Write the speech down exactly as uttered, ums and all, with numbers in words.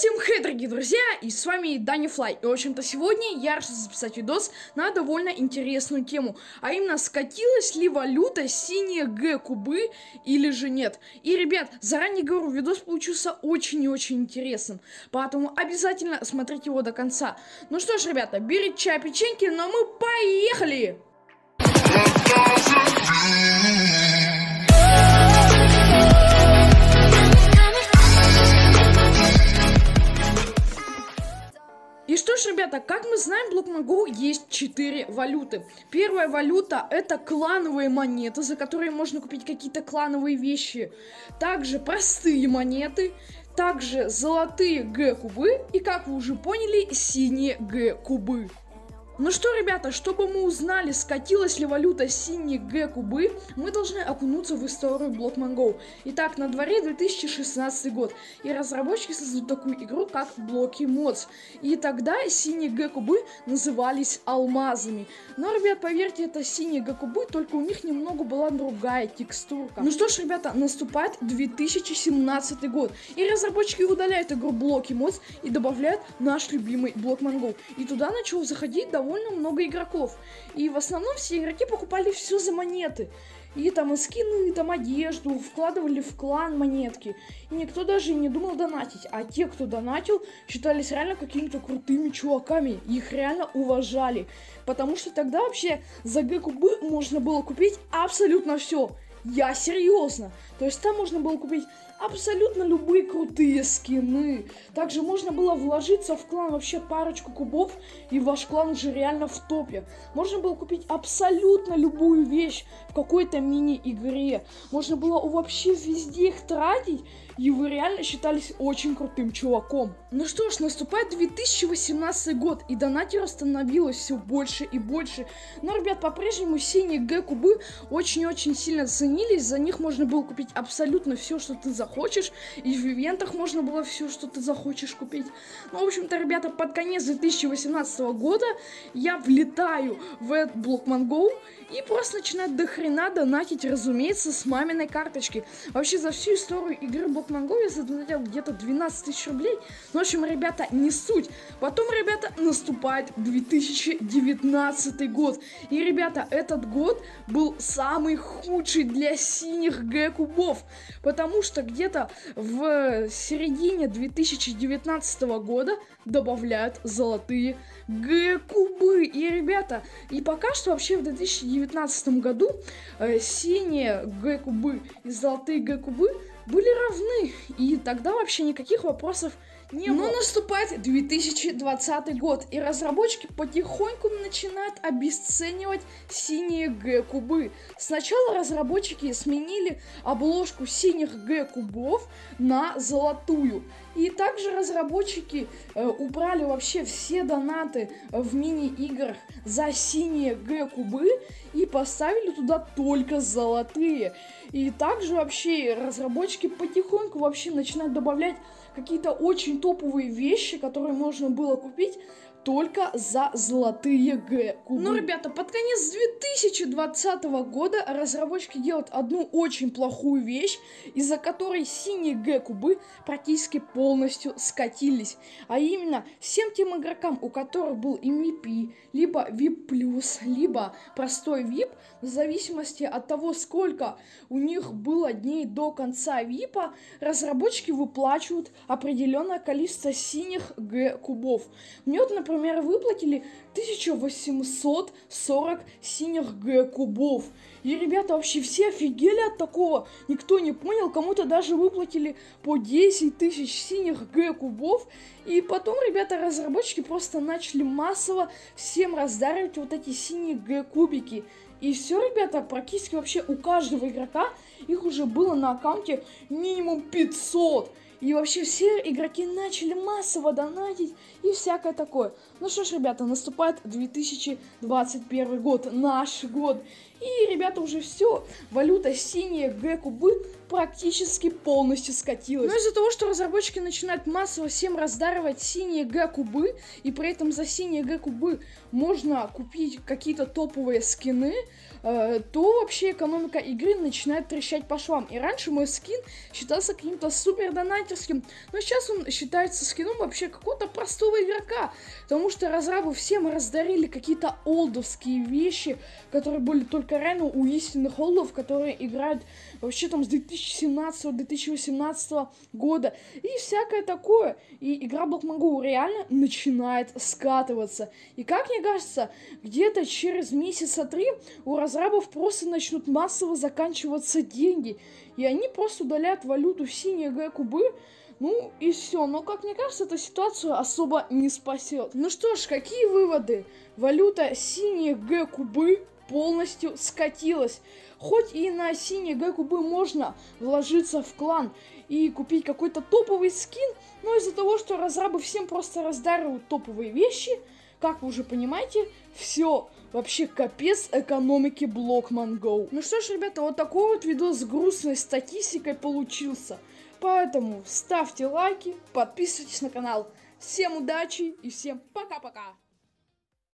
Всем хей, дорогие друзья, и с вами Даня Флай. И, в общем-то, сегодня я решил записать видос на довольно интересную тему. А именно, скатилась ли валюта синие Г-кубы или же нет. И, ребят, заранее говорю, видос получился очень и очень интересным. Поэтому обязательно смотрите его до конца. Ну что ж, ребята, берите чай, печеньки, но мы поехали! И что ж, ребята, как мы знаем, в BlockMongo есть четыре валюты. Первая валюта — это клановые монеты, за которые можно купить какие-то клановые вещи. Также простые монеты, также золотые Г-кубы и, как вы уже поняли, синие Г-кубы. Ну что, ребята, чтобы мы узнали, скатилась ли валюта синие Г-кубы, мы должны окунуться в историю BlockMongo. Итак, на дворе две тысячи шестнадцатый год, и разработчики создают такую игру, как BlockyMods. И тогда синие Г-кубы назывались алмазами. Но, ребят, поверьте, это синие Г-кубы, только у них немного была другая текстурка. Ну что ж, ребята, наступает две тысячи семнадцатый год, и разработчики удаляют игру BlockyMods и добавляют наш любимый BlockMongo. И туда начало заходить довольно довольно много игроков. И в основном все игроки покупали все за монеты. И там и скины, и там одежду, вкладывали в клан монетки. И никто даже не думал донатить. А те, кто донатил, считались реально какими-то крутыми чуваками. Их реально уважали. Потому что тогда вообще за Г-кубы можно было купить абсолютно все. Я серьезно. То есть там можно было купить абсолютно любые крутые скины. Также можно было вложиться в клан вообще парочку кубов, и ваш клан уже реально в топе. Можно было купить абсолютно любую вещь в какой-то мини-игре. Можно было вообще везде их тратить, и вы реально считались очень крутым чуваком. Ну что ж, наступает две тысячи восемнадцатый год, и донатеров становилось все больше и больше. Но, ребят, по-прежнему синие Г-кубы очень-очень сильно ценились. За них можно было купить абсолютно все, что ты захочешь. И в ивентах можно было все, что ты захочешь купить. Ну, в общем-то, ребята, под конец две тысячи восемнадцатого года я влетаю в этот BlockMongo и просто начинаю до хрена донатить, разумеется, с маминой карточки. Вообще, за всю историю игры BlockMongo я задонатил где-то двенадцать тысяч рублей. Ну, в общем, ребята, не суть. Потом, ребята, наступает две тысячи девятнадцатый год. И, ребята, этот год был самый худший для синих Г-кубов. Потому что где-то в середине две тысячи девятнадцатого года добавляют золотые Г-кубы. И, ребята, и пока что вообще в две тысячи девятнадцатом году э, синие Г-кубы и золотые Г-кубы были равны. И тогда вообще никаких вопросов не было. Но наступает две тысячи двадцатый год, и разработчики потихоньку начинают обесценивать синие Г-кубы. Сначала разработчики сменили обложку синих Г-кубов на золотую. И также разработчики э, убрали вообще все донаты в мини-играх за синие Г-кубы и поставили туда только золотые. И также вообще разработчики потихоньку вообще начинают добавлять какие-то очень топовые вещи, которые можно было купить только за золотые Г-кубы. Но, ребята, под конец две тысячи двадцатого года разработчики делают одну очень плохую вещь, из-за которой синие Г-кубы практически полностью скатились. А именно, всем тем игрокам, у которых был эм ви пи, либо ви ай пи плюс, либо простой ви ай пи, в зависимости от того, сколько у них было дней до конца ви ай пи, разработчики выплачивают определенное количество синих Г-кубов. Мне вот, например, Например, выплатили тысячу восемьсот сорок синих Г-кубов. И, ребята, вообще все офигели от такого. Никто не понял, кому-то даже выплатили по десять тысяч синих Г-кубов. И потом, ребята, разработчики просто начали массово всем раздаривать вот эти синие Г-кубики. И все, ребята, практически вообще у каждого игрока их уже было на аккаунте минимум пятьсот. И вообще все игроки начали массово донатить и всякое такое. Ну что ж, ребята, наступает две тысячи двадцать первый год, наш год. И, ребята, уже все. Валюта синяя Г-кубы практически полностью скатилась. Но из-за того, что разработчики начинают массово всем раздаривать синие Г-кубы, и при этом за синие Г-кубы можно купить какие-то топовые скины, э, то вообще экономика игры начинает трещать по швам. И раньше мой скин считался каким-то супер донатерским, но сейчас он считается скином вообще какого-то простого игрока, потому что разрабы всем раздарили какие-то олдовские вещи, которые были только реально у истинных олдов, которые играют вообще там с две тысячи семнадцатого — две тысячи восемнадцатого года и всякое такое. И игра Block Mongo реально начинает скатываться. И как мне кажется, где-то через месяца три у разрабов просто начнут массово заканчиваться деньги, и они просто удаляют валюту синие Г-кубы. Ну и все. Но, как мне кажется, эта ситуацию особо не спасет. Ну что ж, какие выводы? Валюта синие Г-кубы полностью скатилась. Хоть и на синие Г-кубы можно вложиться в клан и купить какой-то топовый скин, но из-за того, что разрабы всем просто раздаривают топовые вещи, как вы уже понимаете, все, вообще капец экономики Block Mongo. Ну что ж, ребята, вот такой вот видос с грустной статистикой получился. Поэтому ставьте лайки, подписывайтесь на канал. Всем удачи и всем пока-пока!